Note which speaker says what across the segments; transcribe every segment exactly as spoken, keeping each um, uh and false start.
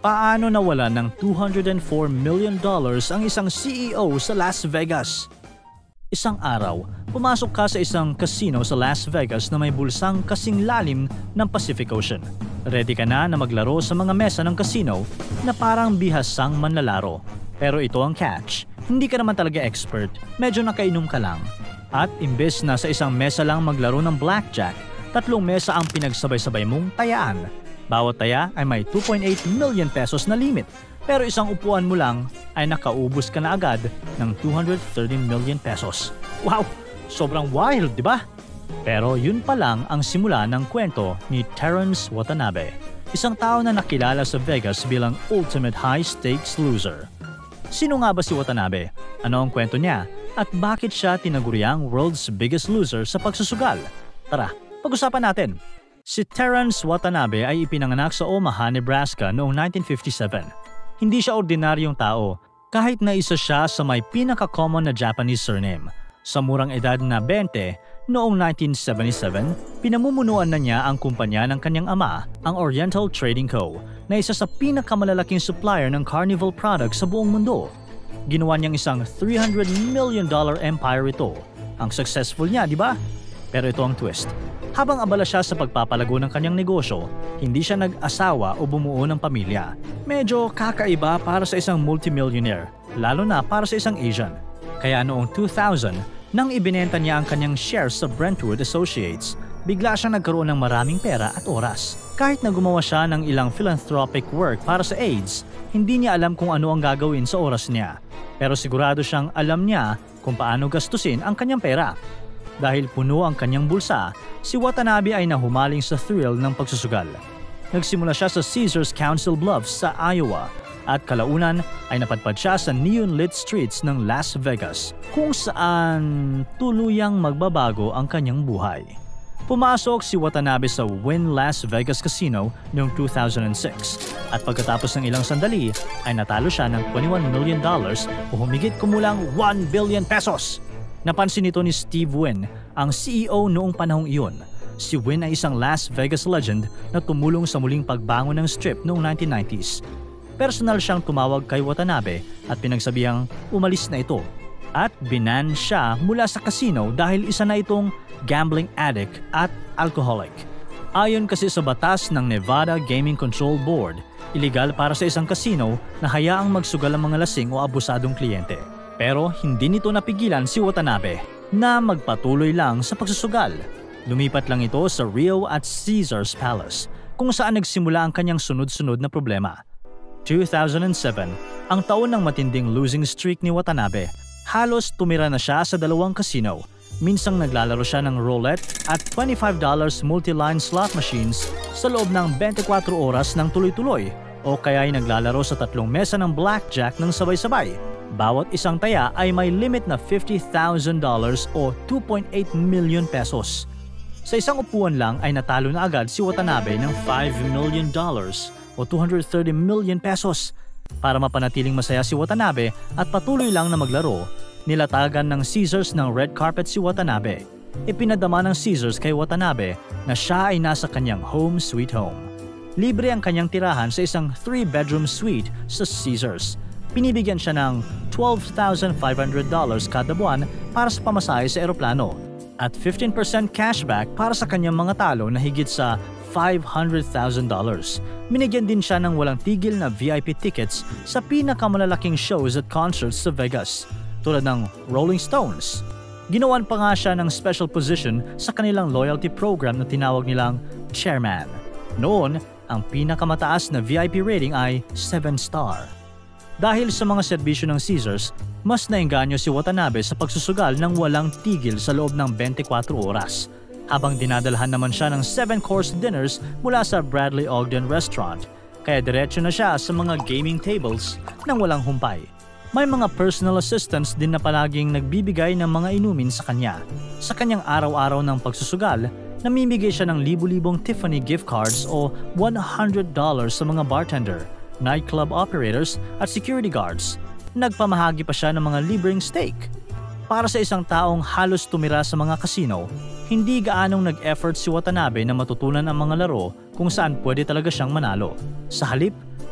Speaker 1: Paano nawala ng two hundred four million dollars ang isang C E O sa Las Vegas? Isang araw, pumasok ka sa isang casino sa Las Vegas na may bulsang kasing lalim ng Pacific Ocean. Ready ka na na maglaro sa mga mesa ng casino na parang bihasang manlalaro. Pero ito ang catch, hindi ka naman talaga expert, medyo nakainom ka lang. At imbes na sa isang mesa lang maglaro ng blackjack, tatlong mesa ang pinagsabay-sabay mong tayaan. Bawat taya ay may two point eight million pesos na limit, pero isang upuan mo lang ay nakaubos ka na agad ng two hundred thirty million pesos. Wow! Sobrang wild, di ba? Pero yun pa lang ang simula ng kwento ni Terrence Watanabe, isang tao na nakilala sa Vegas bilang ultimate high-stakes loser. Sino nga ba si Watanabe? Ano ang kwento niya? At bakit siya tinaguriang world's biggest loser sa pagsusugal? Tara, pag-usapan natin. Si Terrence Watanabe ay ipinanganak sa Omaha, Nebraska noong nineteen fifty-seven. Hindi siya ordinaryong tao, kahit na isa siya sa may pinaka-common na Japanese surname. Sa murang edad na twenty, noong nineteen seventy-seven, pinamumunuan na niya ang kumpanya ng kanyang ama, ang Oriental Trading Co., na isa sa pinakamalalaking supplier ng carnival products sa buong mundo. Ginawa niyang isang three hundred million dollars empire ito. Ang successful niya, di ba? Pero ito ang twist. Habang abala siya sa pagpapalago ng kanyang negosyo, hindi siya nag-asawa o bumuo ng pamilya. Medyo kakaiba para sa isang multimillionaire, lalo na para sa isang Asian. Kaya noong two thousand, nang ibinenta niya ang kanyang shares sa Brentwood Associates, bigla siya nagkaroon ng maraming pera at oras. Kahit na gumawa siya ng ilang philanthropic work para sa AIDS, hindi niya alam kung ano ang gagawin sa oras niya. Pero sigurado siyang alam niya kung paano gastusin ang kanyang pera. Dahil puno ang kanyang bulsa, si Watanabe ay nahumaling sa thrill ng pagsusugal. Nagsimula siya sa Caesars Council Bluffs sa Iowa at kalaunan ay napadpad siya sa neon-lit streets ng Las Vegas kung saan tuluyang magbabago ang kanyang buhay. Pumasok si Watanabe sa Wynn Las Vegas Casino noong two thousand six at pagkatapos ng ilang sandali ay natalo siya ng twenty-one million dollars o humigit kumulang one billion pesos. Napansin nito ni Steve Wynn, ang C E O noong panahong iyon. Si Wynn ay isang Las Vegas legend na tumulong sa muling pagbangon ng Strip noong nineteen nineties. Personal siyang tumawag kay Watanabe at pinagsabihang umalis na ito. At binan siya mula sa casino dahil isa na itong gambling addict at alcoholic. Ayon kasi sa batas ng Nevada Gaming Control Board, illegal para sa isang casino na hayaang magsugal ang mga lasing o abusadong kliyente. Pero hindi nito napigilan si Watanabe na magpatuloy lang sa pagsusugal. Lumipat lang ito sa Rio at Caesars Palace kung saan nagsimula ang kanyang sunod-sunod na problema. two thousand seven, ang taon ng matinding losing streak ni Watanabe. Halos tumira na siya sa dalawang casino. Minsang naglalaro siya ng roulette at twenty-five dollars multi-line slot machines sa loob ng twenty-four oras ng tuloy-tuloy o kaya ay naglalaro sa tatlong mesa ng blackjack ng sabay-sabay. Bawat isang taya ay may limit na fifty thousand dollars o two point eight million pesos. Sa isang upuan lang ay natalo na agad si Watanabe ng five million dollars o two hundred thirty million pesos. Para mapanatiling masaya si Watanabe at patuloy lang na maglaro, nilatagan ng Caesars ng red carpet si Watanabe. Ipinadama ng Caesars kay Watanabe na siya ay nasa kanyang home sweet home. Libre ang kanyang tirahan sa isang three-bedroom suite sa Caesars. Pinibigyan siya ng twelve thousand five hundred dollars kada buwan para sa pamasahe sa eroplano at fifteen percent cashback para sa kanyang mga talo na higit sa five hundred thousand dollars. Binigyan din siya ng walang tigil na V I P tickets sa pinakamalalaking shows at concerts sa Vegas, tulad ng Rolling Stones. Ginawan pa nga siya ng special position sa kanilang loyalty program na tinawag nilang Chairman. Noon, ang pinakamataas na V I P rating ay seven star. Dahil sa mga serbisyo ng Caesars, mas naengganyo si Watanabe sa pagsusugal ng walang tigil sa loob ng twenty-four oras, habang dinadalhan naman siya ng seven-course dinners mula sa Bradley Ogden Restaurant, kaya diretso na siya sa mga gaming tables nang walang humpay. May mga personal assistants din na palaging nagbibigay ng mga inumin sa kanya. Sa kanyang araw-araw ng pagsusugal, namimigay siya ng libu-libong Tiffany gift cards o one hundred dollars sa mga bartender, nightclub operators at security guards. Nagpamahagi pa siya ng mga libreng steak. Para sa isang taong halos tumira sa mga casino, hindi gaanong nag-effort si Watanabe na matutunan ang mga laro kung saan pwede talaga siyang manalo. Sa halip,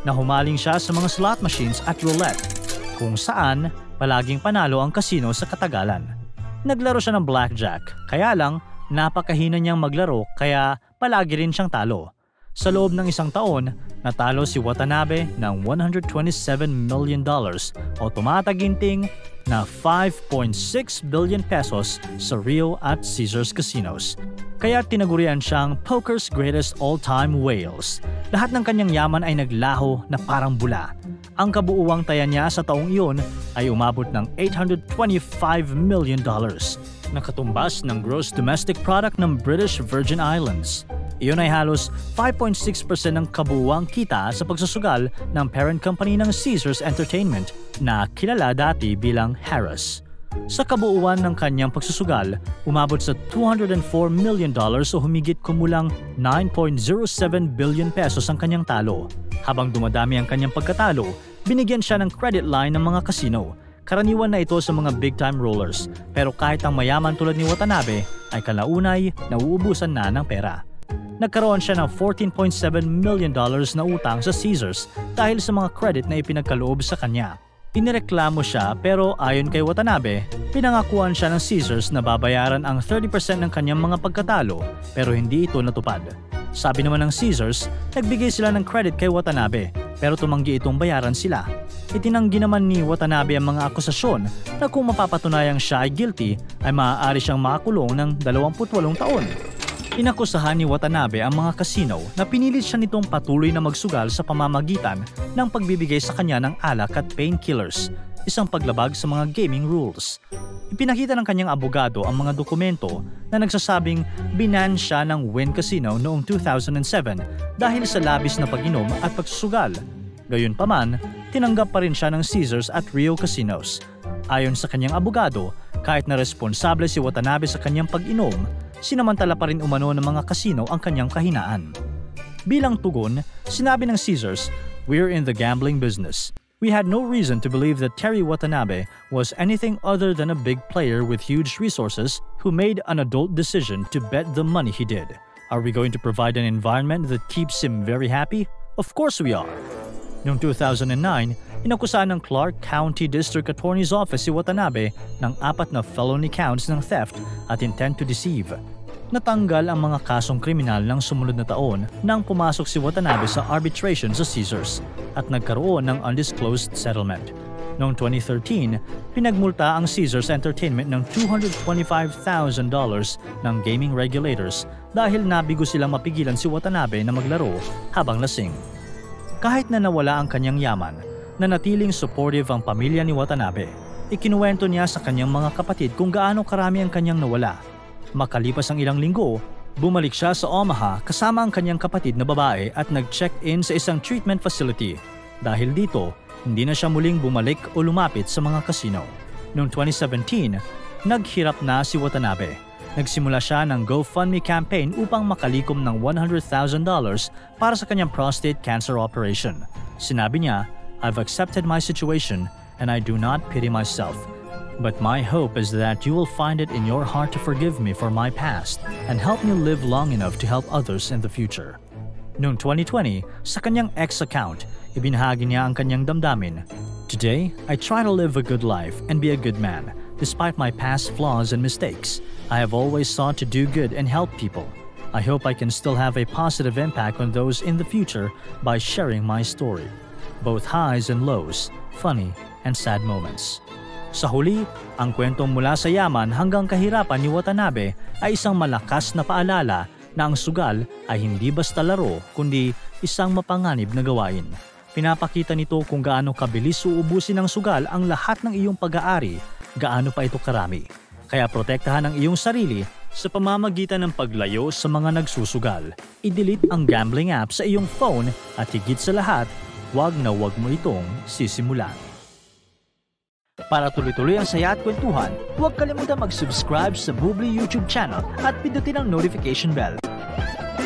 Speaker 1: na humaling siya sa mga slot machines at roulette, kung saan palaging panalo ang kasino sa katagalan. Naglaro siya ng blackjack, kaya lang napakahina niyang maglaro kaya palagi rin siyang talo. Sa loob ng isang taon, natalo si Watanabe ng one hundred twenty-seven million dollars o tumataginting na five point six billion pesos sa Rio at Caesars casinos. Kaya tinagurian siyang poker's greatest all-time whales. Lahat ng kanyang yaman ay naglaho na parang bula. Ang kabuuang taya niya sa taong iyon ay umabot ng eight hundred twenty-five million dollars, na katumbas ng gross domestic product ng British Virgin Islands. Iyon ay halos five point six percent ng kabuuang kita sa pagsusugal ng parent company ng Caesars Entertainment na kilala dati bilang Harrah's. Sa kabuuan ng kanyang pagsusugal, umabot sa two hundred four million dollars o humigit kumulang nine point zero seven billion pesos ang kanyang talo. Habang dumadami ang kanyang pagkatalo, binigyan siya ng credit line ng mga kasino. Karaniwan na ito sa mga big-time rollers, pero kahit ang mayaman tulad ni Watanabe ay kalaunay nauubusan na ng pera. Nagkaroon siya ng fourteen point seven million dollars na utang sa Caesars dahil sa mga credit na ipinagkaloob sa kanya. Inireklamo siya pero ayon kay Watanabe, pinangakuan siya ng Caesars na babayaran ang thirty percent ng kanyang mga pagkatalo pero hindi ito natupad. Sabi naman ng Caesars, nagbigay sila ng credit kay Watanabe pero tumanggi itong bayaran sila. Itinanggi naman ni Watanabe ang mga akusasyon na kung mapapatunayang siya ay guilty ay maaari siyang makakulong ng dalawampu't walong taon. Inakusahan ni Watanabe ang mga kasino na pinilit siya nitong patuloy na magsugal sa pamamagitan ng pagbibigay sa kanya ng alak at painkillers, isang paglabag sa mga gaming rules. Ipinakita ng kanyang abogado ang mga dokumento na nagsasabing binan siya ng Wynn Casino noong two thousand seven dahil sa labis na pag-inom at pagsusugal. Gayunpaman, tinanggap pa rin siya ng Caesars at Rio Casinos. Ayon sa kanyang abogado, kahit na responsable si Watanabe sa kanyang pag-inom, sinamantala pa rin umano ng mga kasino ang kanyang kahinaan. Bilang tugon, sinabi ng Caesars, "We're in the gambling business. We had no reason to believe that Terry Watanabe was anything other than a big player with huge resources who made an adult decision to bet the money he did. Are we going to provide an environment that keeps him very happy? Of course we are." Noong two thousand nine, inakusahan ng Clark County District Attorney's Office si Watanabe ng apat na felony counts ng theft at intent to deceive. Natanggal ang mga kasong kriminal ng sumunod na taon nang pumasok si Watanabe sa arbitration sa Caesars at nagkaroon ng undisclosed settlement. Noong twenty thirteen, pinagmulta ang Caesars Entertainment ng two hundred twenty-five thousand dollars ng gaming regulators dahil nabigo silang mapigilan si Watanabe na maglaro habang lasing. Kahit na nawala ang kanyang yaman, nanatiling supportive ang pamilya ni Watanabe. Ikinuwento niya sa kanyang mga kapatid kung gaano karami ang kanyang nawala. Makalipas ang ilang linggo, bumalik siya sa Omaha kasama ang kanyang kapatid na babae at nag-check-in sa isang treatment facility. Dahil dito, hindi na siya muling bumalik o lumapit sa mga kasino. Noong twenty seventeen, naghirap na si Watanabe. Nagsimula siya ng GoFundMe campaign upang makalikom ng one hundred thousand dollars para sa kanyang prostate cancer operation. Sinabi niya, "I've accepted my situation and I do not pity myself. But my hope is that you will find it in your heart to forgive me for my past and help me live long enough to help others in the future." Noong twenty twenty, sa kanyang X account, ibinahagi niya ang kanyang damdamin. "Today, I try to live a good life and be a good man. Despite my past flaws and mistakes, I have always sought to do good and help people. I hope I can still have a positive impact on those in the future by sharing my story. Both highs and lows, funny and sad moments." Sa huli, ang kwentong mula sa yaman hanggang kahirapan ni Watanabe ay isang malakas na paalala na ang sugal ay hindi basta laro kundi isang mapanganib na gawain. Pinapakita nito kung gaano kabilis uubusin ng sugal ang lahat ng iyong pag-aari, gaano pa ito karami. Kaya protektahan ang iyong sarili sa pamamagitan ng paglayo sa mga nagsusugal. I-delete ang gambling app sa iyong phone at higit sa lahat, wag na wag mo itong sisimulan. Para tuloy-tuloy ang saya at kwentuhan, huwag kalimutan mag-subscribe sa Bubbly YouTube channel at pindutin ang notification bell.